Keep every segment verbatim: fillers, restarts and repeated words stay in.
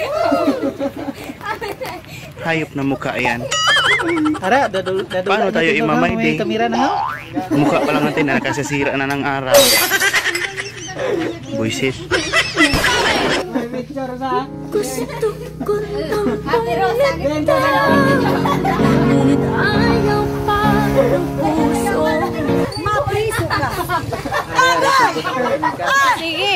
Hayop na mukha yan. Ara, dadul, dadul, paano tayo imamay day? Kamera na, no? Mukha pa lang natin na nakasasira na ng araw. Buisit. Gusto ko nang baliktad, ngunit ayaw pa ng puso. Mapriso ka. Sige.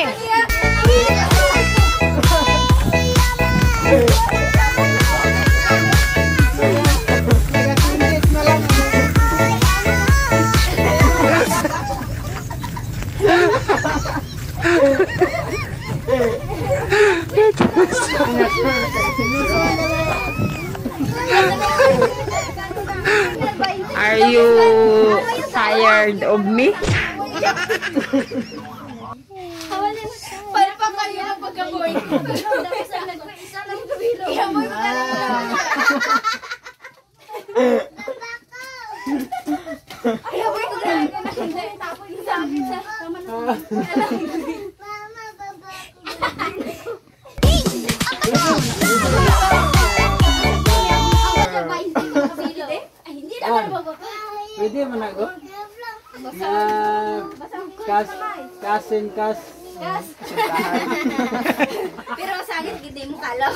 Are you tired of me? Palpa kayo ng pagkaboy. Isa lang kabilo. Iyamoy mo ka lang. Iyamoy ko ka lang. Tapos yung sa akin sa tama na. Mama, baba. Hindi naman baba. Pwede mo na go? Kas, kasin, kas. Kas. Pero sa akin, hindi mo kalaw.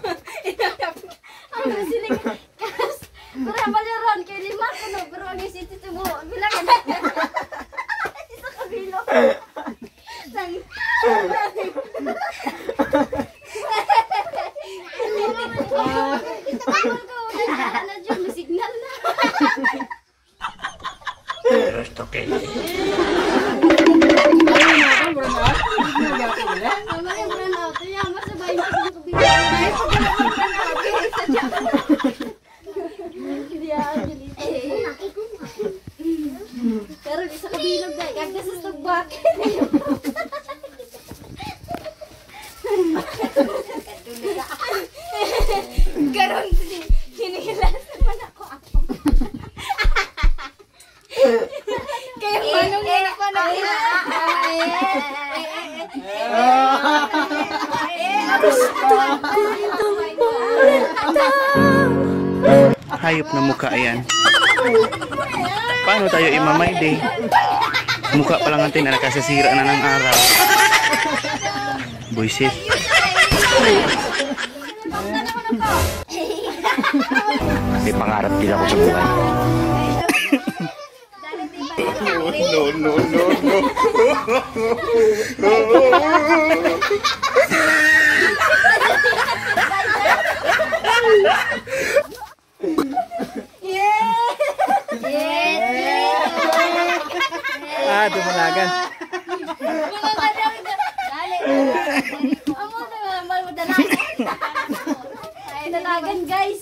Ang masinig. Kas. Pero maliron, kaya lima ko no. Pero ang isiti ito mo. Bilang ka na. Isa kabilo. Sang. Ito ba ko? Ano dyan? May signal na. Pero ito okay. Pero di sa kabilog dahil kagdas sa tagbak. Garon hinihilas naman ako ako. Kaya manong yan ako na Hayop na mukha yan. Paano tayo imamay day? Mukha pa lang natin na nakasasira na ng araw. Buisit. May pangarap din ako sa buhay. No, no, no, no. Ah, dumalagan. Ay, dalagan guys.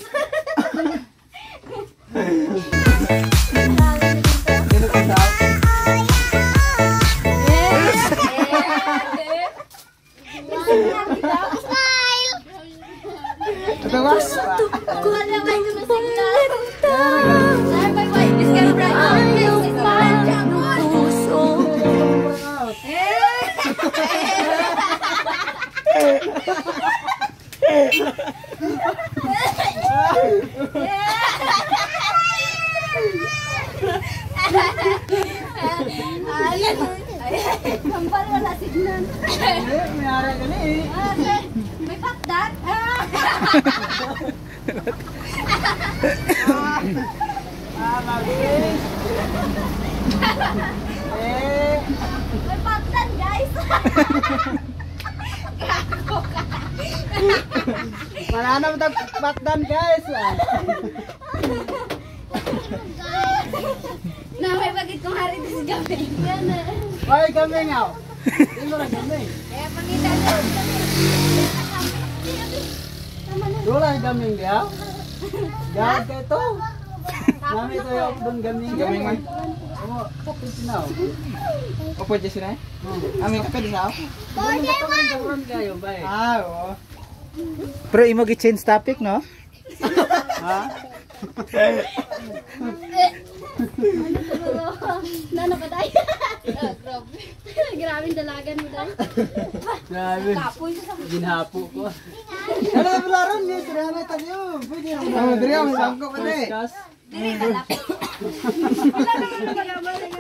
Kampal wala signal. May ara ka na eh. May pakdat. Ah, mabilis. Eh. May pakdat guys. Mananam tag bakdan guys. Na may bagit kong hari sa gabi. Yan eh. Hoy, kami nga. Ino lang kami. Kaya pangita doon. Dula gaming dia. Gawad ka ito. Nami ito yung doon gaming. Gaming man. Oo, kapit sinaw. O pwede sila eh? Amin ka pwede sila? Ah, oo. Pero imo gi-change topic, no? Ha? Nana pa tayo. Ah, grabe. Grabe yung dalagan mo dahil. Grabe. Kapoy sa sa Ginhapo ko. Ano wala ron ni Triana tayo. Pwede ron. Oh, diri ang sangko pa de. Kas. Dili ka lapit. Wala naman na magabalik.